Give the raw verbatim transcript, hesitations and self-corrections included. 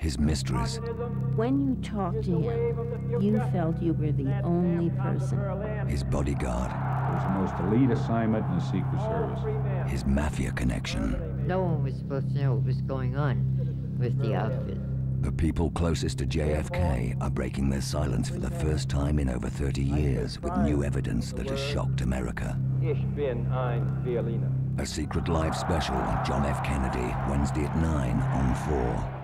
his mysteries. When you talked to him, you felt you were the only person. His bodyguard. It was the most elite assignment in the Secret Service. His mafia connection. No one was supposed to know what was going on with the outfit. The people closest to J F K are breaking their silence for the first time in over thirty years with new evidence that has shocked America. A secret live special on John F. Kennedy, Wednesday at nine on four.